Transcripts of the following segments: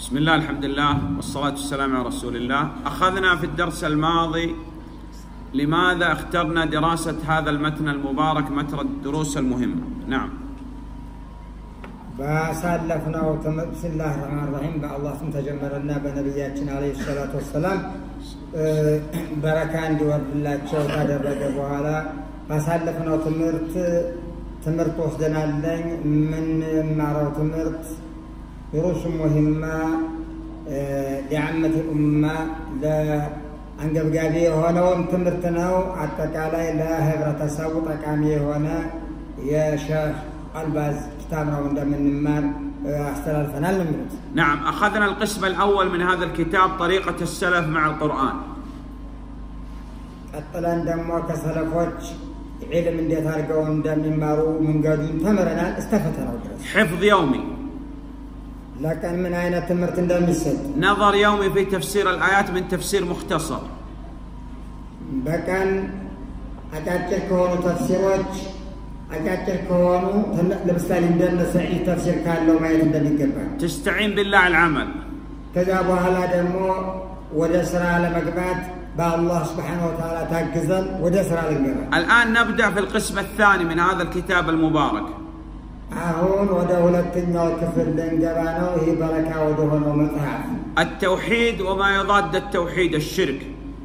بسم الله الحمد لله والصلاة والسلام على رسول الله. أخذنا في الدرس الماضي لماذا اخترنا دراسة هذا المتن المبارك متن الدروس المهمة. نعم. بسالفنا بسم الله الرحمن الرحيم بالله سم تجمرنا بنبياتنا عليه الصلاة والسلام بركة عندي وبالله ካደረገ በኋላ ባሳለፍነው ትምህርት ወስደናል። ምን ማራው ትምህርት دروس مهمة لعامة الأمة لأنجبجابي هنا ومتمرتنا أتكالي لا هبرة تسوط أكامي هنا يا شيخ الباز كتابنا من النمار أحسن الفنان المرد. نعم، أخذنا القسم الأول من هذا الكتاب طريقة السلف مع القرآن. الطلان دمو كسلفوش علم دي تارقون دم مارو من قادون تمرنا استفتنا ودرس. حفظ يومي. لكن من أين تمرت دمسد؟ نظر يومي في تفسير الآيات من تفسير مختصر. بكن أكثر كونه تفسيروች أكثر كونه لمثال عندنا سعيد تفسير كان لو ما يندم يقبل. تستعين بالله العمل. كذا بهلا دمو ودسر على مقبات بالله سبحانه وتعالى تاجزن ودسر على المقبات. الآن نبدأ في القسم الثاني من هذا الكتاب المبارك. هون ودولتنا وكفر لنجبانه هي بركة ودهن ومتعب. التوحيد وما يضاد التوحيد الشرك.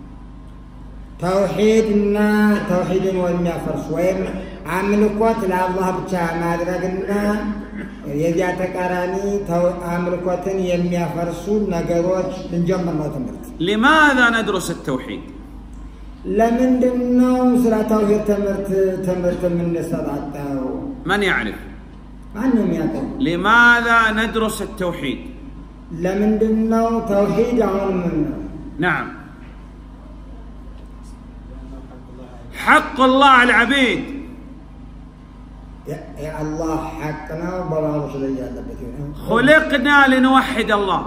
توحيدنا توحيد وإننا فرس وين عملكوت لله بتاع ما درجنا يجي تكراني عملكوت يميا فرسون نجروت نجمع ما تمرت. لماذا ندرس التوحيد؟ لمن دنا وسلا توحيد تمرت من نسرعته. من يعرف؟ لماذا ندرس التوحيد؟ لمن دنا توحيد عمنا. نعم. حق الله على العبيد. يا الله حقنا وبرامج خلقنا لنوحد الله.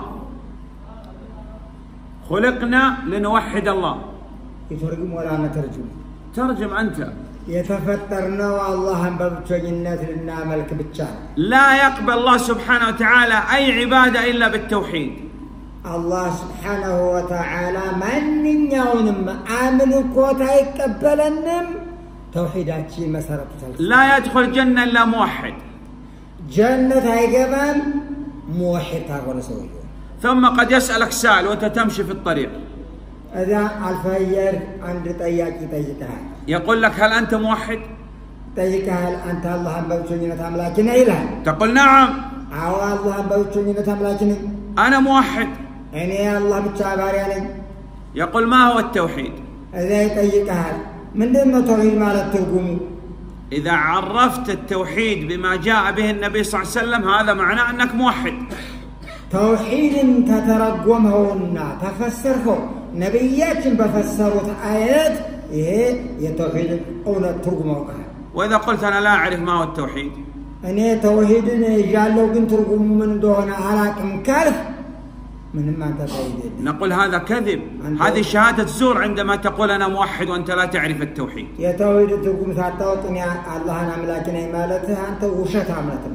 خلقنا لنوحد الله. يترجم ولا نترجم؟ ترجم أنت. يتفترنا والله ببتوجنات لنا ملك بالشان. لا يقبل الله سبحانه وتعالى أي عبادة إلا بالتوحيد. الله سبحانه وتعالى من يوم عامل كوتا يقبلنم توحيداتي مسارة لا يدخل جنة إلا موحد. جنة هيجبان موحد تقول سويه. ثم قد يسألك سائل وأنت تمشي في الطريق. إذا الفير عند طياكي طيكها. يقول لك هل أنت موحد؟ طيكها هل أنت الله بوتشوني تملاكنا إله؟ تقول نعم. أو الله بوتشوني تملاكني. أنا موحد. يعني الله بتشابار يعني. يقول ما هو التوحيد؟ إذا طيكها من دون توحيد ما لا ترجم. إذا عرفت التوحيد بما جاء به النبي صلى الله عليه وسلم هذا معناه أنك موحد. توحيد تترجمه تفسره نبيات بفسروا آيات إيه يتوحيد أو ترجمه. وإذا قلت أنا لا أعرف ما هو التوحيد؟ أنا توحيد جالو بنت ترجم من دون علاقة مكالف من ما توحيد. نقول هذا كذب. هذه شهادة زور عندما تقول أنا موحد وأنت لا تعرف التوحيد. يا توحيد ترجم ثلاثة يا الله أنا ملاكنا مالتها أنت وشت عملت.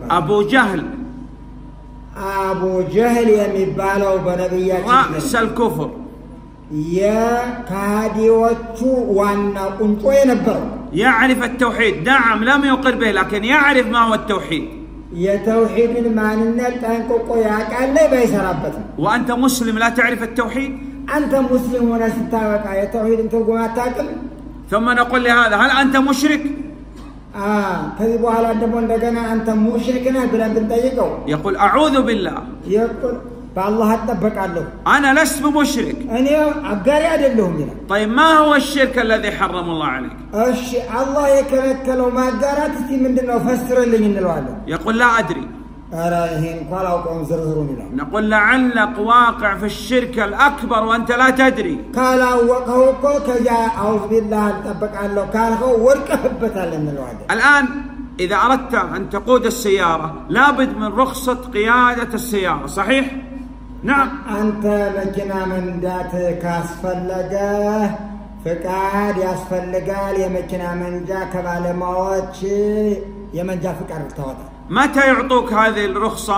أبو جهل يمبالو بنبيات رأس الكفر. يا كادي وتشو وانا قنطو ينبر. يعرف التوحيد، نعم لم يقر به لكن يعرف ما هو التوحيد. يا توحيد المعنى تنقو يا قال لي بيسرابت. وأنت مسلم لا تعرف التوحيد؟ أنت مسلم ولا ستاوك يا توحيد أنت قوما تاكل. ثم نقول لهذا هل أنت مشرك؟ كذبوا على دمون دقنا أنت مشركنا بلا بنتيقوا. يقول أعوذ بالله. يقول فالله أتبك عنه. أنا لست بمشرك. أنا أبقاري أدلهم هنا. طيب ما هو الشرك الذي حرم الله عليك؟ الله يكرك لو ما قرأت في من دنا وفسر لي من الوالد. يقول لا أدري. أراهن قالوا قوم زرزروني له. نقول لعلك واقع في الشرك الأكبر وأنت لا تدري. قالوا وقوكو كجا أعوذ بالله أتبك عنه قال هو وركبت من الوالد. الآن إذا أردت أن تقود السيارة لابد من رخصة قيادة السيارة، صحيح؟ نعم. أنت مكنا من ذاتك أسفلقه فقاد يسفلقال يمكنا من جاك بالموت يمن جا فكر التوضع. متى يعطوك هذه الرخصة؟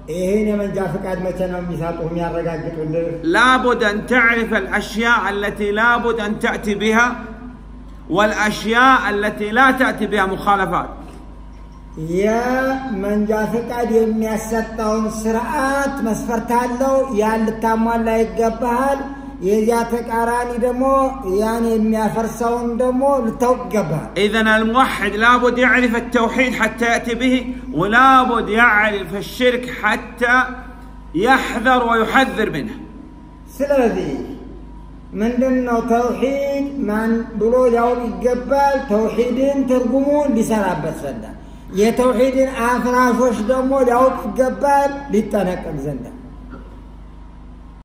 إيه من جاء فقد مثلا ميثاقهم يا رجال لابد أن تعرف الأشياء التي لابد أن تأتي بها والأشياء التي لا تأتي بها مخالفات. يا من جاء فقد يميسطون سرعات مسفرتها له يا لتامل لا يقبل يا تقاراني دمو يعني يميافرسون دمو لتوقبها. إذن الموحد لابد يعرف التوحيد حتى يأتي به، ولابد يعرف الشرك حتى يحذر ويحذر منه. سلذي من دنو توحيد من بلو يوم يقبل توحيدين ترجمون بسرعة بسنة يتوحيدين آفراش دمو يوم يقبل للتنقل زنده.